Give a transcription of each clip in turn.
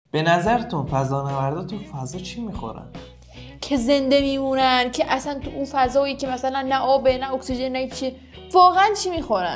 به نظرتون فضانوردا تو فضا چی میخورن؟ که زنده میمونن، که اصلا تو اون فضایی که مثلا نه آبه نه اکسیژن نه چی، واقعا چی میخورن؟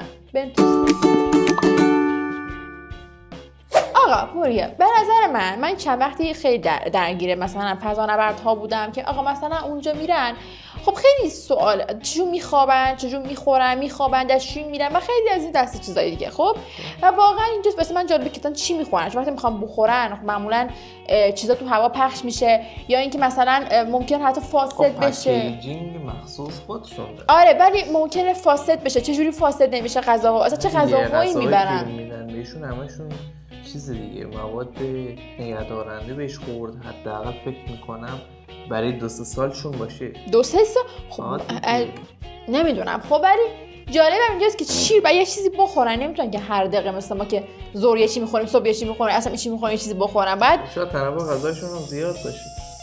آقا پوریا، به نظر من چند وقتی خیلی درگیر مثلا فضانوردها بودم که آقا مثلا اونجا میرن، خب خیلی سوال چجور میخوابن، چجور میخوابن از چی میرن و خیلی از این دسته چیزایی دیگه. خب و واقعا اینجا واسه من جالبه که چی میخورن، چون وقتی میخوام بخورن خب معمولا چیزا تو هوا پخش میشه، یا اینکه مثلا ممکن حتی فاسد بشه. پکیجینگ مخصوص خودشون داره. آره ولی ممکنه فاسد بشه. چجوری فاسد نمیشه غذاها؟ اصلا چه غذاهایی میبرن؟ بهشون همشون چیز دیگه، مواد نگهدارنده بهش خورد، حداقل فکر میکنم برای 2-3 سالشون باشه. 2-3 سال؟ خب نمیدونم. خب ولی جالب اینجاست که چی و یه چیزی بخورن، نمیتونن که هر دقیقه مثلا ما که ظهر یه چی میخوریم صبح یه چی میخوریم اصلا چی میخوریم یه چیزی بخورن. بعد شاید تنوع غذاشون هم زیاد باشه.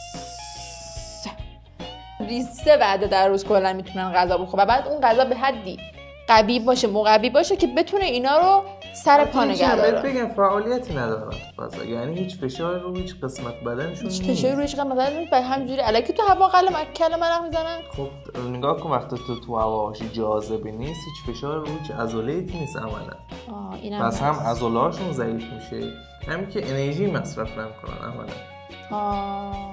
3 وعده در روز کلا میتونن غذا بخورن و بعد اون غذا به حدی قوی باشه، مقوی باشه که بتونه اینا رو سر پا نگه داره. بهت بگم فعالیتی ندارن تو فضا، یعنی هیچ فشار رو هیچ قسمت بدنشون نیست. هیچ فشاری روی هیچ قسمت بدن نیست، همینجوری الکی تو هوا کلمه میزنن. خب نگاه کن وقتی تو هوا باشی جاذبه نیست، هیچ فشار رو هیچ عضله‌ای نیست عملاً. اینم پس هم عضله‌هاشون ضعیف میشه، همین که انرژی مصرف نمی‌کنن عملاً.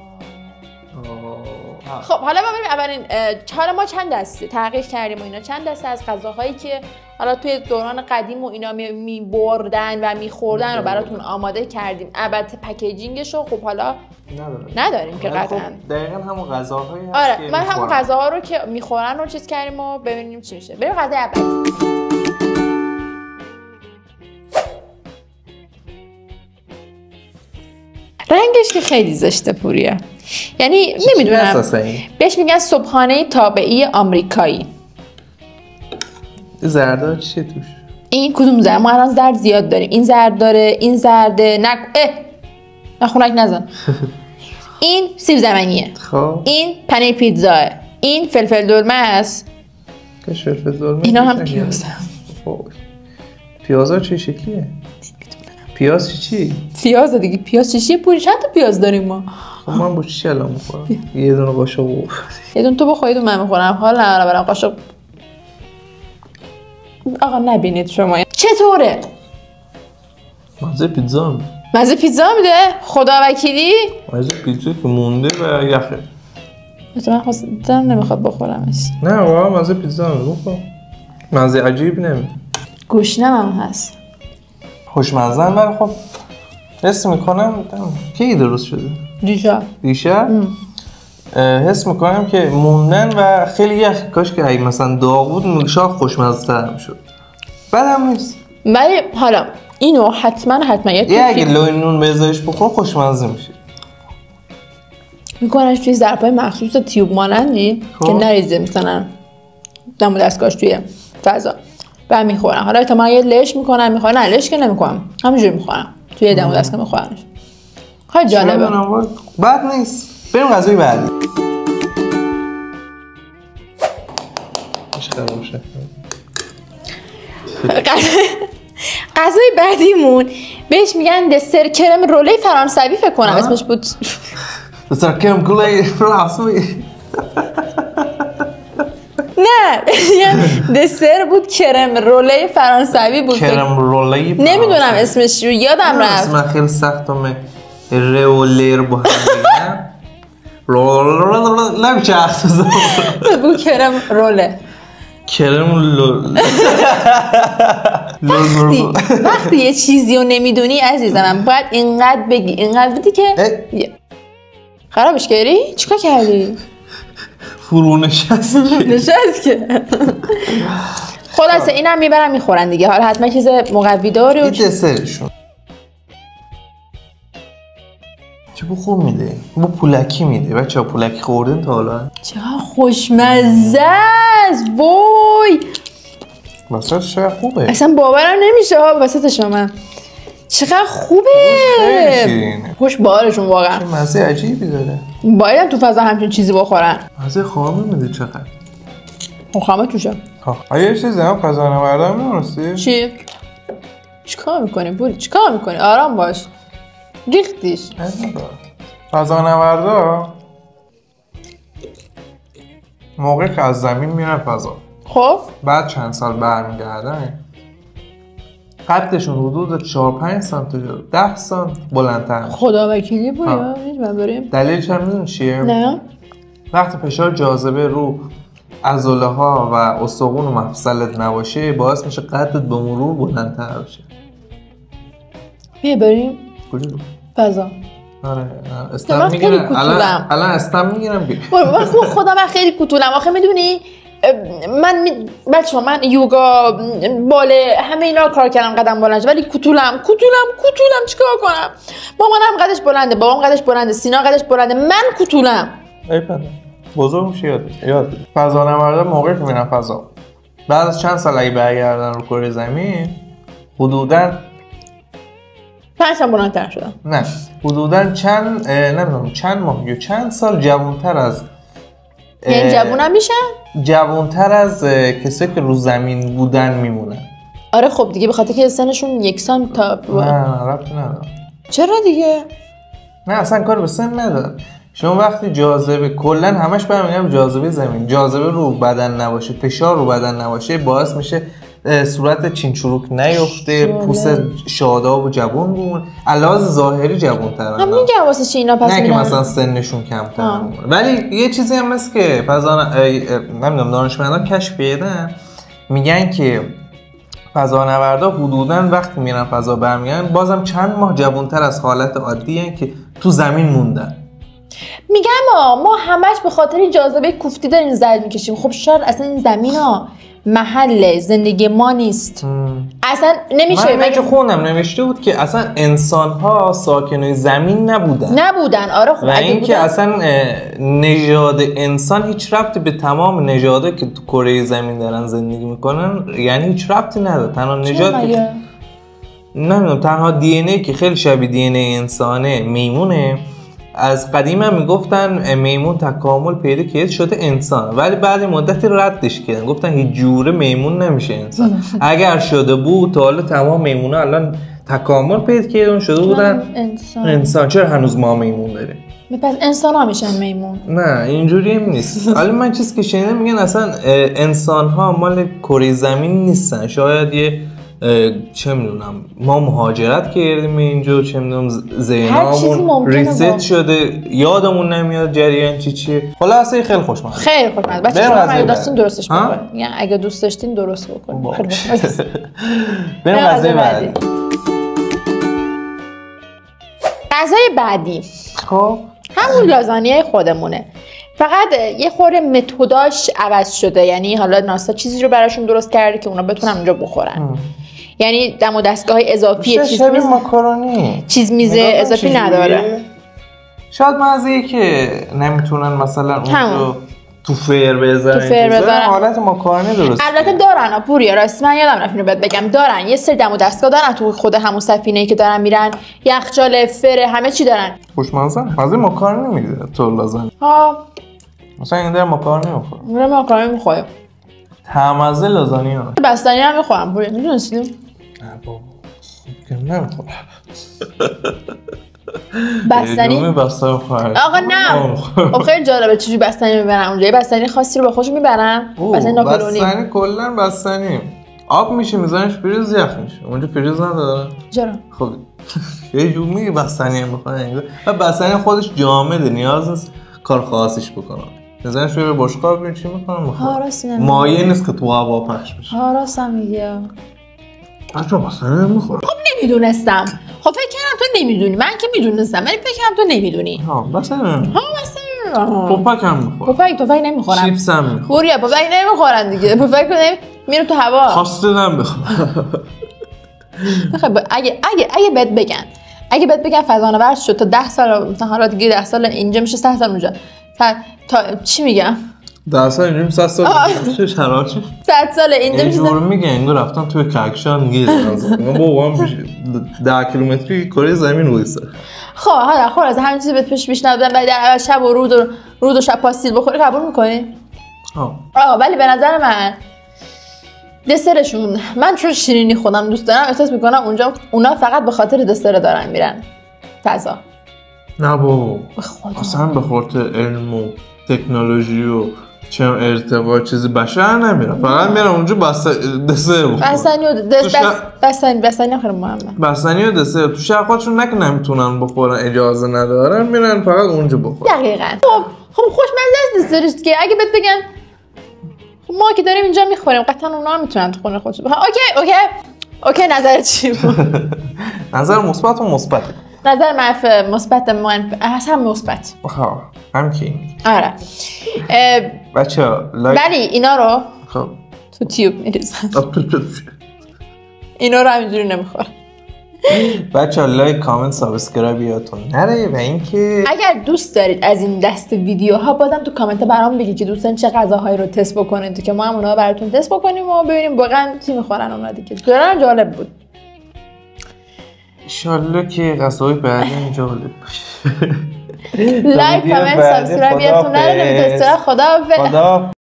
خب حالا ما بریم اولین حالا ما چند دسته تحقیق کردیم و اینا، چند دسته از غذاهایی که حالا توی دوران قدیم و اینا می‌بردن و می‌خوردن رو براتون آماده کردیم. البته پکیجینگش رو خب حالا نداریم که قطعاً. خب دقیقاً همون غذاهایی هست آره که من همون غذاها رو که می‌خورن رو چیز کردیم و ببینیم چی میشه. بریم غذای اول. رنگش که خیلی زشته پوریا، یعنی نمیدونم بهش میگن صبحانه تابعی آمریکایی. زردها چیه توش؟ این کدوم زرد؟ ما الان زرد زیاد داریم. این زرد داره، این زرده، نخونک نزن. این سیب زمینیه. خب این پنیر پیتزاه. این فلفل دلمه است. فلفل دلمه اینا هم پیاز. پیازا چه شکلیه؟ پیاز چی؟ پیاز دیگه. پیاز چیه پوری؟ چند تا پیاز داریم ما؟ خب من با چی الان میخورم؟ یه دونه قاشق بخور. یه دونه تو بخور، یه دونه من میخورم. حالا نه برام قاشق. آقا نبینید شما چطوره؟ مزه پیتزا میده. مزه پیتزا میده؟ خدا وکیلی؟ مزه پیتزا که مونده و یخه. من خواستم نمیخواد بخورمش. نه واقعا مزه پیتزا میده. بخور. مزه عجیب نمیده. گوشنم هم هست. خوشمزه هم ولی خب حس میکنم کی درست شده؟ دیشب؟ حس میکنم که موندن و خیلی یخ، کاش که اگه مثلا داغ بود شاید خوشمزه تر هم شد. بعدم نیست. ولی حالا اینو حتما یه اگه لای نون بذاریش بخور خوشمزه میشه. میکننش توی ظرفای مخصوص تیوب مانندی که نریزه مثلا دم دستگاهش توی فضا و میخورن. حالا احتمالاً یه لش میکنن میخورن، نه لش که نمیکنم، همینجوری میخورن توی دم دستگاه میخورنش. خیلی جالبه. بد نیست. بریم غذای بعدی. غذای بعدیمون بهش میگن دسر کرم روله فرانسوی فکر کنم اسمش بود. دسر کرم روله فرانسوی. نه دسر بود، کرم روله فرانسوی بود. کرم روله فرانسوی نمیدونم اسمش رو یادم رفت. اسم خیلی سختم. رولر با هم بگم رول نمیشه اختصاص بود. کرم روله. کرم وقتی یه چیزی رو نمیدونی عزیزم باید اینقدر بگی، اینقدر بگی که خرابش کردی؟ چیکار کردی؟ فرو نشست که خلاصه اینم میبرن میخورن دیگه. حالا حتما چیز مقوی داری. این دسرشون چه خوب میده؟ با پولکی میده. بچه‌ها پولکی خوردن تا حالا؟ چقدر خوشمزه است. وای وسطش چقدر خوبه. اصلا باورم نمیشه ها وسطش من. چقدر خوبه. خوش بارشون واقعا. چه مزه عجیبی داره. باید تو فضا همچین چیزی بخورن. مزه خامه میده چقدر. خامه توشه. آیا یه چیزی هم فضانوردم نمی‌رستی؟ چی؟ چیکار میکنی بوری؟ چیکار میکنی؟ آرام باش. ریختیش. فضانوردا موقعی که از زمین میرن فضا، خب بعد چند سال برمیگردن قدشون حدود 4-5 سانتی 10 سانت بلندتر میشه. خدا وکیلی بود یا من بریم. دلیلش هم میدونی چیه؟ نه. وقتی فشار جاذبه رو عضله ها و استخوان و مفصلت نباشه باعث میشه قدت به مرور بلندتر بشه. بیا بریم کجا؟ فضا. آره استم میگیرم الان استم میگیرم بیا. خدا من خیلی کوتولم آخه میدونی من یوگا باله همه اینا کار کردم قدم بلند ولی کوتولم چیکار کنم؟ مامانم قدش بلنده، بابام قدش بلنده، سینا قدش بلنده، من کوتولم. ای پدر بزرگ میشه یاد فضانوردا موقعی که میرن فضا بعد از چند سال اگه برگردن رو کره زمین حدوداً 5 سال بلندتر شدم. نه حدوداً چند ماه یا چند سال جوانتر از یعنی جوونم میشن؟ جوانتر از کسی که رو زمین بودن میمونن. آره خب دیگه به خاطر که سنشون یکسان تا نه ربطی نداره. چرا دیگه؟ نه اصلا کار به سن نداره. شما وقتی جاذبه کلا همش برمیگردم جاذبه زمین، جاذبه رو بدن نباشه، فشار رو بدن نباشه باعث میشه صورت چین چروک نیفته، پوست شاداب و جوان بمونه. علاوه ظاهری جوان‌ترن. هم میگم واسه چی اینا پس نه که مثلا سنشون کمتر بمونه. ولی یه چیزی هم هست که نمیدونم دانشمندان کشف کردن میگن که فضانوردا حدوداً وقتی میرن فضا برمیگردن بازم چند ماه جوان‌تر از حالت عادی هن که تو زمین موندن. میگم ما همش به خاطر جاذبه کوفتی داریم زد میکشیم. خب شاید اصلا این زمین محل زندگی ما نیست. اصلا نمیشه. من که خوندم نوشته بود که اصلا انسان ها ساکنای زمین نبودن. آره خب و اینکه اصلا نژاد انسان هیچ ربطی به تمام نژادایی که تو کره زمین دارن زندگی میکنن یعنی هیچ ربطی نداره. تنها نژاد که نمیدونم تنها دی ان ای که خیلی شبیه دی ان ای انسانه میمونه. از قدیم هم میگفتن میمون تکامل پیدا کرد شده انسان ولی بعد مدتی ردش کردن گفتن هیچ جوره میمون نمیشه انسان. اگر شده بود تا حالا تمام میمونا الان تکامل پیدا کردن شده بودن انسان. چرا هنوز ما میمون داریم؟ پس انسان ها میشن میمون؟ نه اینجوری هم نیست. حالا من چیزی که شنیدم میگن اصلا انسان ها مال کره زمین نیستن. شاید یه چه میدونم ما مهاجرت کردیم اینجا چه میدونم ذهنمون ریست شده یادمون نمیاد جریان چیه. خلاصه خیلی خوشمزه. خیلی خوشمزه. بچه‌ها اگه داشتین درستش بکنید. یعنی اگه دوست داشتین درست بکنید. بریم غذای بعدی. غذای بعدی خب همون لازانیای خودمونه. فقط یه خورده متداش عوض شده. یعنی حالا ناستا چیزی رو براشون درست کرده که اونا بتونن اونجا بخورن. یعنی دم و دستگاه اضافی چیز میز اضافی نداره. شاید مزه‌ای که نمیتونن مثلا اونجا تو فیر بذارن حالت ماکارونی درست. البته دارن پوریا راست من یادم رفت اینو بهت بگم دارن یه سری دم و دستگاه دارن تو خود همون سفینه‌ای که دارن میرن یخچال فر همه چی دارن. خوشمزه مزه ماکارونی میده تو لازم. ها مثلا این در ماکارونی میخوره. من ماکارونی میخورم. تمزه لازانیا. بستنی هم میخورم پوریا میدونستی؟ نه بابا که نمیخورم. بستنی بستنی خواهد آقا نه خب خیلی جالبه چجوری بستنی میبرن اونجا. یه بستنی خاصی رو با خودشون میبرن. بستنی ناپلونی. بستنی کلا بستنی آب میشه میذارنش فریز یخ میشه. اونجا فریز نداره. چرا؟ خب یه جور میگه بستنی میخوره و بستنی خودش جامده نیاز نیست کار خاصیش بکنه. میذارنش روی بشقاب ببین چی میکنه میخوره. مایه نیست که تو هوا پخش بشه. ها راستم میگه. بچه‌ها بستنی نمیخوره. خب نمیدونستم. خب فکر کردم تو نمیدونی. من که میدونستم ولی فکر کردم تو نمیدونی. ها بستنی. پفک هم میخورم. پفک نمیخورم. چیپس هم میخورم. پوریا پفک نمیخورن دیگه. پفک میره تو هوا. خواسته نمیخورم. خب اگه بهت بگن فضانورد شد تا 10 سال مثلا حالا دیگه 10 سال اینجا میشه 100 سال اونجا. تا چی میگم؟ 10 سال اینجا 100 سال چه شرایطی؟ 100 سال اینجا میشه. اینجور میگه انگار رفتن توی کهکشان میگه من بابا هم 10 کیلومتری کره زمین وایسه. خب حالا خور از همین چیزی بهت پیش ندادن ولی در اول شب و رود و شب پاستیل بخوری قبول میکنی؟ ولی به نظر من دسرشون من چون شیرینی خودم دوست دارم احساس میکنم اونجا اونا فقط به خاطر دسر دارن میرن. فضا. نه بابا اصلا به خاطر علم و تکنولوژی و چه ارتباط چیزی بشر نمیرن، فقط میرن اونجا دسر بخورن. بستنی آخر محمد بستنی و دسر تو شهر خودشون نمیتونن بخورن، اجازه ندارن، میرن فقط اونجا بخورن. دقیقاً. خب خوشمزه است دسرش که اگه بهت بگن ما که داریم اینجا میخوریم قطعا اونا هم میتونن تو خونه خودشون بخورن. اوکی نظرت چی بود؟ نظر مثبت و مثبت. نظر مثبت اصلا مثبت. هم کی؟ آره. بچه‌ها لایک ولی اینا رو خب تو تیوب میریزن. اینا رو همینجوری نمیخورن. بچه‌ها لایک، کامنت، سابسکرایب یادتون نره و اینکه اگر دوست دارید از این دست ویدیوها بازم تو کامنت برام بگید که دوستان چه غذاهایی رو تست بکنید تو که ما هم اونها براتون تست بکنیم و ببینیم واقعا چی میخورن اونا دیگه. دقیقاً جالب بود. ان شاءالله که غذای بعدی جالب باشه. لایک، کامنت، سابسکرایب یادتون نره. خدا